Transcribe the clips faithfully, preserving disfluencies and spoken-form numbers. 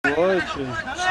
noite.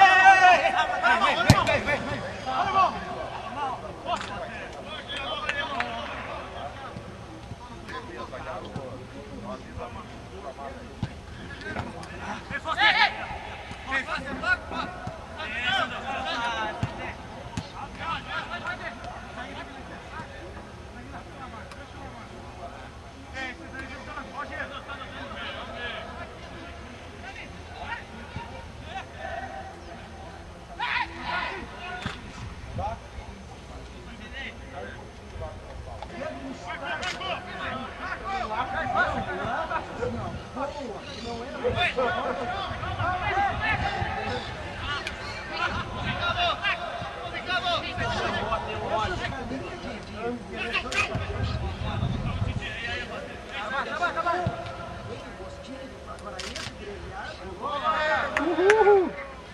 Uhul.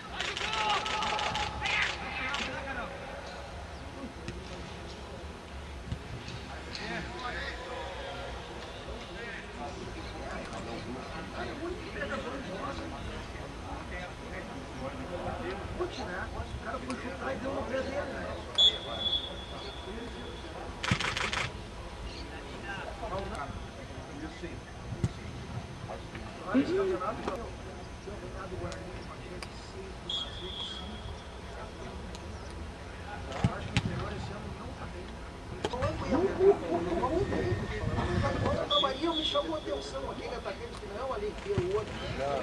Maria me chamou a atenção, aquele atacante que não é o Alenteiro, o outro.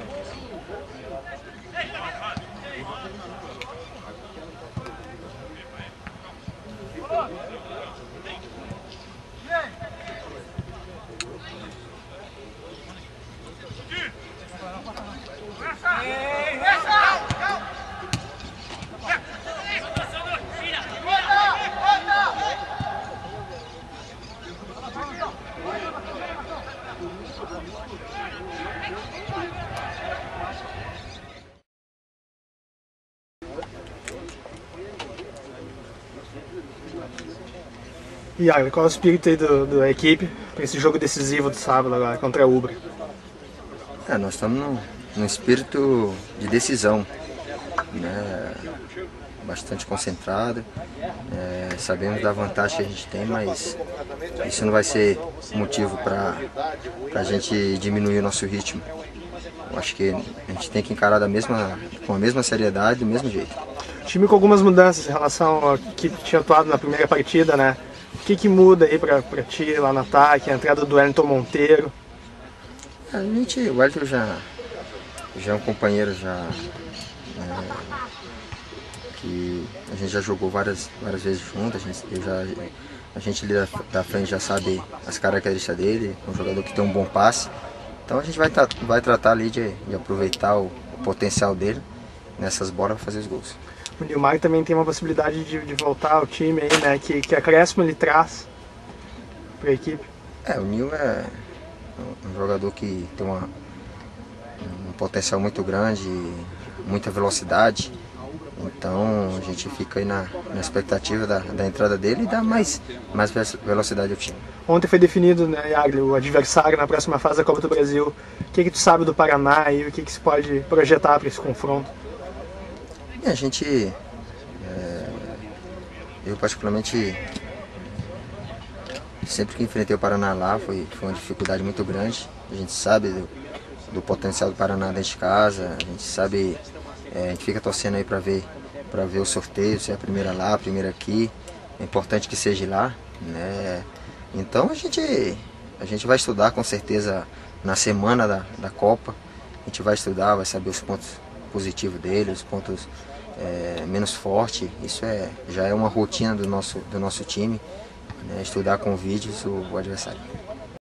E aí, qual é o espírito aí do, da equipe para esse jogo decisivo do sábado agora contra a Ubra? É, nós estamos num, num espírito de decisão, né? Bastante concentrado, é, sabemos da vantagem que a gente tem, mas isso não vai ser motivo para a gente diminuir o nosso ritmo. Eu acho que a gente tem que encarar da mesma, com a mesma seriedade, do mesmo jeito. Time com algumas mudanças em relação ao que tinha atuado na primeira partida, né? O que, que muda aí pra, pra ti lá no ataque, a entrada do Wellington Monteiro? A gente, o Wellington já, já é um companheiro já, né, que a gente já jogou várias, várias vezes junto, a gente, eu já, a gente ali da, da frente já sabe as características dele, é um jogador que tem um bom passe. Então a gente vai, vai tratar ali de, de aproveitar o, o potencial dele nessas bolas para fazer os gols. O Nilmar também tem uma possibilidade de, de voltar ao time aí, né? Que, que acréscimo ele traz para a equipe. É, o Nil é um jogador que tem uma, um potencial muito grande, muita velocidade. Então a gente fica aí na, na expectativa da, da entrada dele e dar mais, mais velocidade ao time. Ontem foi definido, né, Yagli, o adversário na próxima fase da Copa do Brasil. O que, que tu sabe do Paraná e o que, que se pode projetar para esse confronto? E a gente, é, eu particularmente, sempre que enfrentei o Paraná lá foi, foi uma dificuldade muito grande. A gente sabe do, do potencial do Paraná dentro de casa, a gente sabe, é, a gente fica torcendo aí para ver, para ver o sorteio, se é a primeira lá, a primeira aqui. É importante que seja lá, né? Então a gente, a gente vai estudar com certeza na semana da, da Copa. A gente vai estudar, vai saber os pontos positivos dele, os pontos é, menos fortes. Isso é, já é uma rotina do nosso, do nosso time, né? Estudar com vídeos o, o adversário.